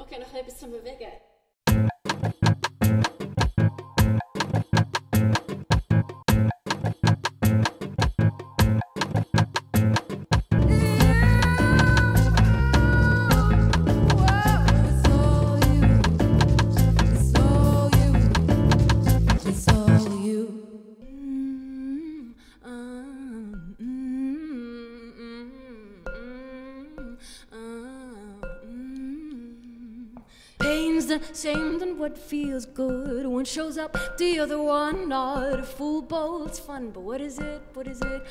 Okay, noch etwas zum Bewegen. Same than what feels good. One shows up, the other one not. A full bowl's fun, but what is it? What is it?